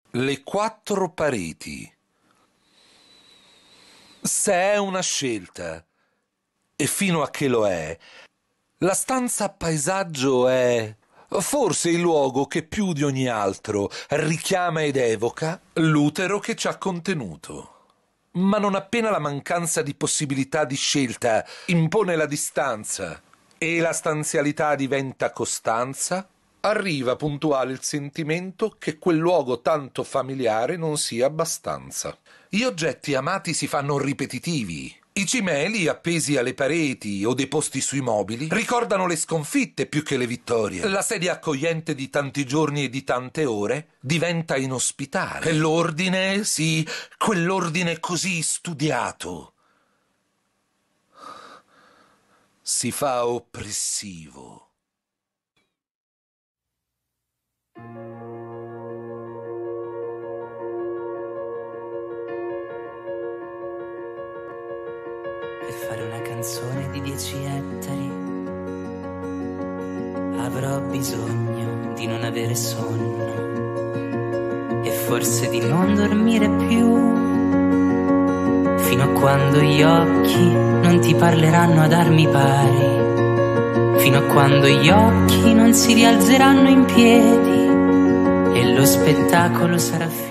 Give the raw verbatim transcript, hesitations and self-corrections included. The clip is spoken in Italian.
Le quattro pareti. Se è una scelta, e fino a che lo è, la stanza a paesaggio è forse il luogo che più di ogni altro richiama ed evoca l'utero che ci ha contenuto. Ma non appena la mancanza di possibilità di scelta impone la distanza e la stanzialità diventa costanza, arriva puntuale il sentimento che quel luogo tanto familiare non sia abbastanza. Gli oggetti amati si fanno ripetitivi. I cimeli appesi alle pareti o deposti sui mobili ricordano le sconfitte più che le vittorie. La sedia accogliente di tanti giorni e di tante ore diventa inospitale. E l'ordine, sì, quell'ordine così studiato, si fa oppressivo. Per fare una canzone di dieci ettari avrò bisogno di non avere sonno e forse di non dormire più, fino a quando gli occhi non ti parleranno ad armi pari, fino a quando gli occhi non si rialzeranno in piedi e lo spettacolo sarà finito.